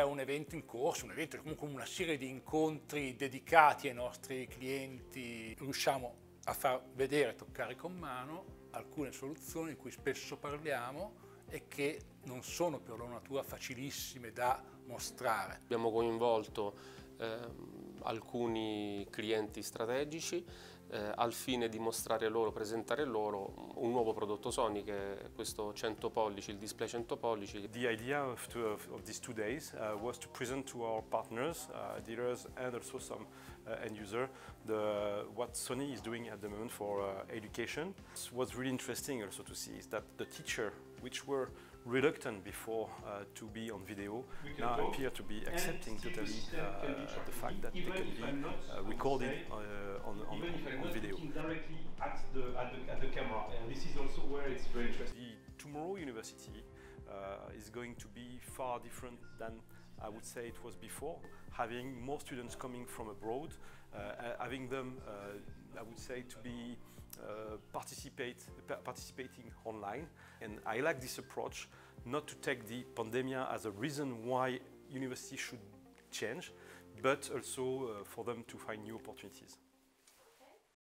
È un evento in corso, un evento, comunque una serie di incontri dedicati ai nostri clienti. Riusciamo a far vedere, toccare con mano alcune soluzioni di cui spesso parliamo e che non sono per loro natura facilissime da mostrare. Abbiamo coinvolto alcuni clienti strategici al fine di mostrare loro, presentare loro un nuovo prodotto Sony, che è questo 100 pollici, il display 100 pollici. The idea of these 2 days was to present to our partners, dealers and also some end user what Sony is doing at the moment for education. What's really interesting also to see is that the teacher, which were reluctant before to be on video, now appear to be accepting totally the fact that they can be recorded on video. Directly at the camera, and this is also where it's very interesting. The Tomorrow University is going to be far different than I would say it was before, having more students coming from abroad, having them, I would say, to be participating online. And I like this approach, not to take the pandemic as a reason why university should change, but also for them to find new opportunities.